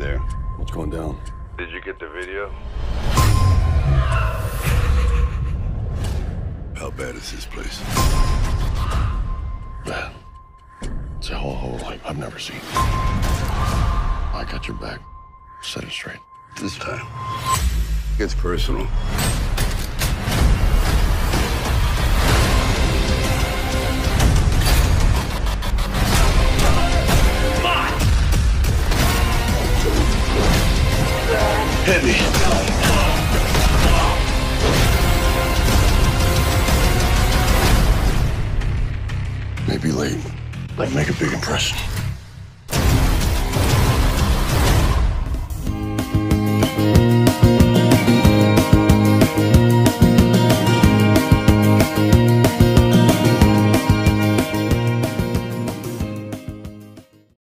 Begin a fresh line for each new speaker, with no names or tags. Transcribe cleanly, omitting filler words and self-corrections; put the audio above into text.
there.
What's going down?
Did you get the video?
How bad is this place? Bad. It's a hellhole like I've never seen. I got your back. Set it straight.
This time, it gets personal.
Hit me. Maybe late, but make a big impression.